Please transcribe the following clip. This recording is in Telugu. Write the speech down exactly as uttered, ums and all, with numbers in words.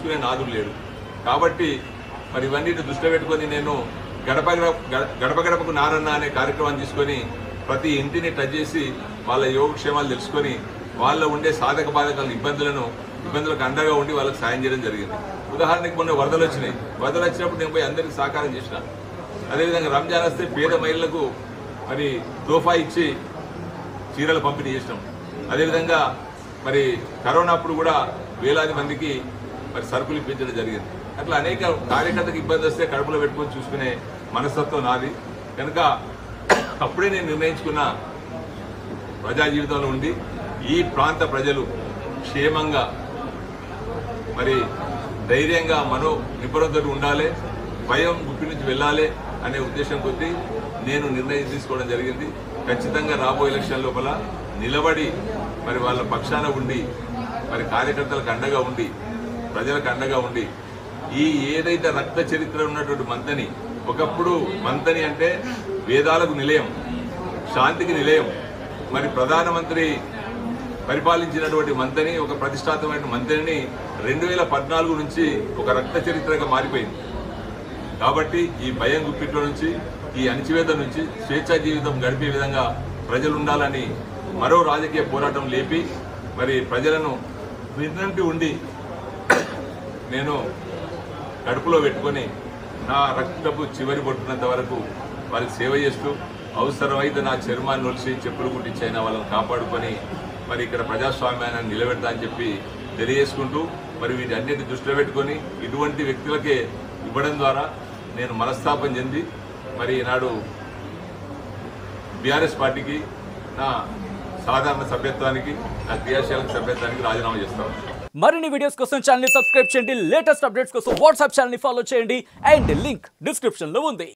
చూసుకునే నాదుడు లేడు. కాబట్టి మరి ఇవన్నిటి దృష్టిలో పెట్టుకొని నేను గడప గడప గడపకు నారన్న అనే కార్యక్రమాన్ని తీసుకొని ప్రతి ఇంటిని టచ్ చేసి వాళ్ళ యోగక్షేమాలు తెలుసుకొని వాళ్ళ ఉండే సాధక బాధకాల ఇబ్బందులను ఇబ్బందులకు అండగా ఉండి వాళ్ళకి సాయం చేయడం జరిగింది. ఉదాహరణకి మొన్న వరదలు వచ్చినాయి. వరదలు వచ్చినప్పుడు నేను పోయి అందరికీ సహకారం చేసిన. అదేవిధంగా రంజాన్ వస్తే పేద మహిళలకు మరి తోఫా ఇచ్చి చీరలు పంపిణీ చేసినాం. అదేవిధంగా మరి కరోనా అప్పుడు కూడా వేలాది మందికి మరి సరుకులు ఇప్పించడం జరిగింది. అట్లా అనేక కార్యకర్తకు ఇబ్బంది వస్తే కడుపులో పెట్టుకొని చూసుకునే మనస్తత్వం నాది. కనుక అప్పుడే నేను నిర్ణయించుకున్న ప్రజా జీవితంలో ఉండి ఈ ప్రాంత ప్రజలు క్షేమంగా మరి ధైర్యంగా మనో నిపుణతతో ఉండాలి, భయం గుప్పి నుంచి వెళ్ళాలి అనే ఉద్దేశం కొద్దీ నేను నిర్ణయం తీసుకోవడం జరిగింది. ఖచ్చితంగా రాబోయే ఎలక్షన్ లోపల నిలబడి మరి వాళ్ళ పక్షాన ఉండి మరి కార్యకర్తలకు అండగా ఉండి ప్రజలకు అండగా ఉండి ఈ ఏదైతే రక్త చరిత్ర ఉన్నటువంటి మంతని, ఒకప్పుడు మంతని అంటే వేదాలకు నిలయం, శాంతికి నిలయం, మరి ప్రధానమంత్రి పరిపాలించినటువంటి మంతని ఒక ప్రతిష్టాత్మకమైన మంతని రెండు వేల పద్నాలుగు నుంచి ఒక రక్త చరిత్రగా మారిపోయింది. కాబట్టి ఈ భయం గుప్పిట్లో నుంచి ఈ అణచివేత నుంచి స్వేచ్ఛా జీవితం గడిపే విధంగా ప్రజలు ఉండాలని మరో రాజకీయ పోరాటం లేపి మరి ప్రజలను విన్నంటి ఉండి నేను కడుపులో పెట్టుకొని నా రక్తపు చివరి పొట్టున్నంత వరకు వారికి సేవ చేస్తూ అవసరమైతే నా చర్మాన్ని నొలిసి చెప్పులు కుట్టించైనా వాళ్ళని కాపాడుకొని మరి ఇక్కడ ప్రజాస్వామ్యాన్ని నిలబెడతా అని చెప్పి తెలియజేసుకుంటూ మరి వీటన్నిటి దృష్టిలో పెట్టుకొని ఇటువంటి వ్యక్తులకే ఇవ్వడం ద్వారా నేను మనస్తాపం చెంది మరి ఈనాడు బీఆర్ఎస్ పార్టీకి నా సాధారణ సభ్యత్వానికి నా క్రియాశీలక సభ్యత్వానికి రాజీనామా చేస్తాను. మరిన్ని వీడియోస్ కోసం ఛానల్ ని సబ్స్క్రైబ్ చేయండి. లేటెస్ట్ అప్డేట్స్ కోసం వాట్సాప్ ఛానల్ ని ఫాలో చేయండి. అండ్ లింక్ డిస్క్రిప్షన్ లో ఉంది.